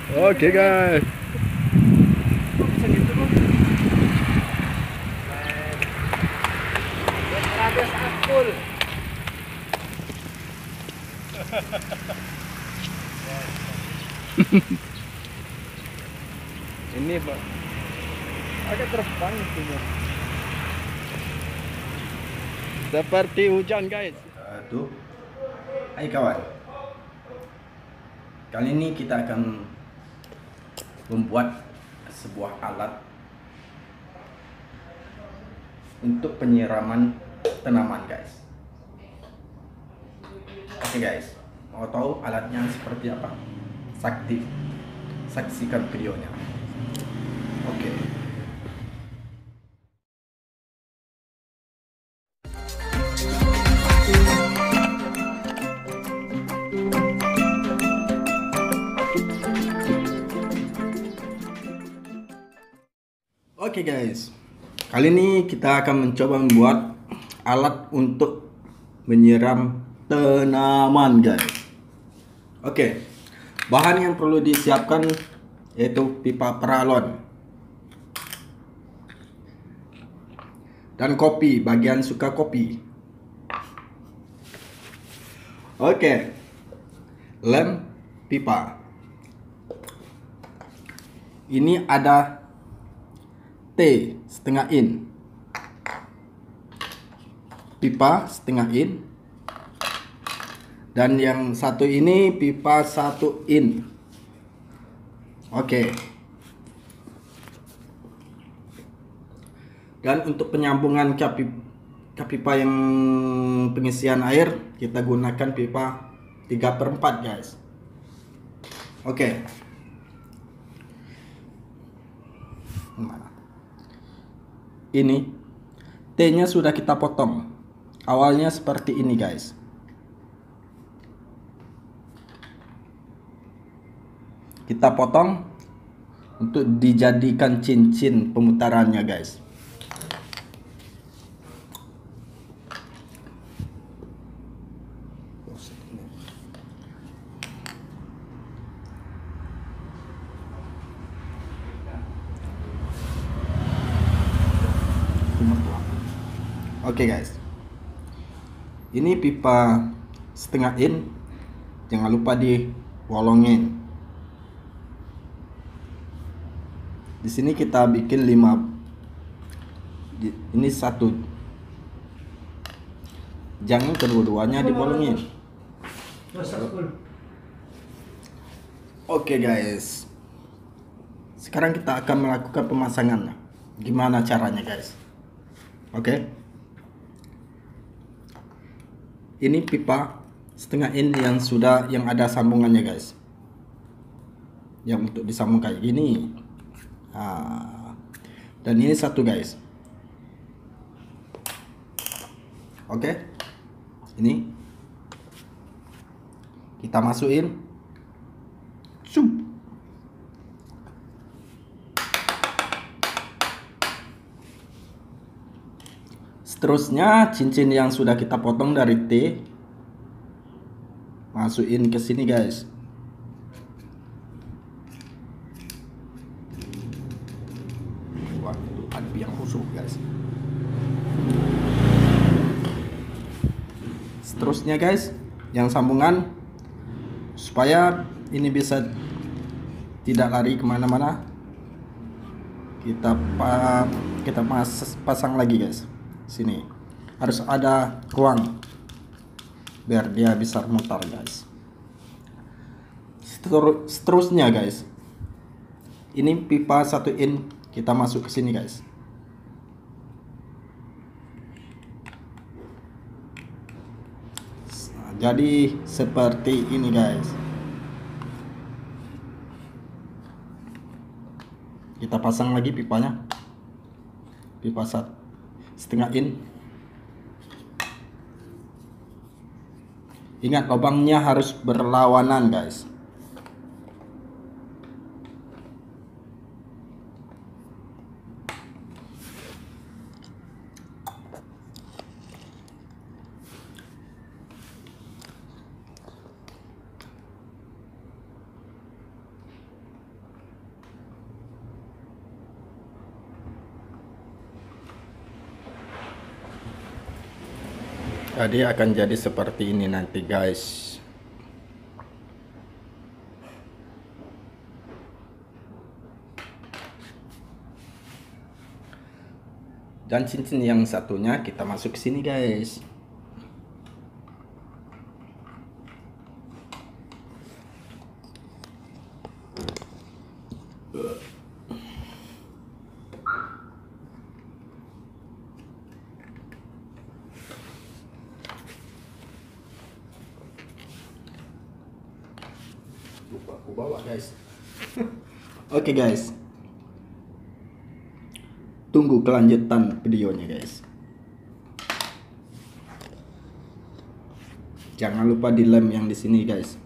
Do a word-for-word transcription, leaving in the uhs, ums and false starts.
Oke guys. Kok bisa gitu bang? Terabes akul. Ini pak, agak terbang itunya. Seperti hujan guys. Aduh, hai kawan. Kali ini kita akan membuat sebuah alat untuk penyiraman tanaman, guys. Oke guys, mau tahu alatnya seperti apa? Sakti, saksikan videonya. Oke. Oke guys, kali ini kita akan mencoba membuat alat untuk menyiram tanaman, guys. Oke, bahan yang perlu disiapkan yaitu pipa paralon dan kopi, bagian suka kopi. Oke, lem pipa. Ini ada T setengah in, pipa setengah in, dan yang satu ini pipa satu in. Oke. Dan untuk penyambungan ke pipa yang pengisian air, kita gunakan pipa tiga per empat, guys. Oke. Ini T-nya sudah kita potong. Awalnya seperti ini, guys. Kita potong untuk dijadikan cincin pemutarannya, guys. Oke guys, ini pipa setengah in, jangan lupa dibolongin. Di sini kita bikin lima, ini satu, jangan kedua-duanya dibolongin. Oke guys, sekarang kita akan melakukan pemasangannya. Gimana caranya, guys? Oke. Ini pipa setengah in yang sudah yang ada sambungannya, guys. Yang untuk disambung kayak gini. Nah, dan ini satu, guys. Oke. Ini kita masukin. Sup. Seterusnya cincin yang sudah kita potong dari T masukin ke sini, guys. Wah, itu api yang busuk, guys. Seterusnya, guys, yang sambungan supaya ini bisa tidak lari kemana-mana, kita pa kita pas pasang lagi, guys. Sini harus ada ruang biar dia bisa mutar, guys. Seterusnya, guys, ini pipa satu in kita masuk ke sini, guys. Nah, jadi seperti ini, guys. Kita pasang lagi pipanya, pipa satu setengah in. Ingat, lubangnya harus berlawanan, guys. Jadi akan jadi seperti ini nanti guys. Dan cincin yang satunya kita masuk ke sini guys. Lupa aku bawa guys. Oke guys, tunggu kelanjutan videonya guys. Jangan lupa di lem yang di sini guys.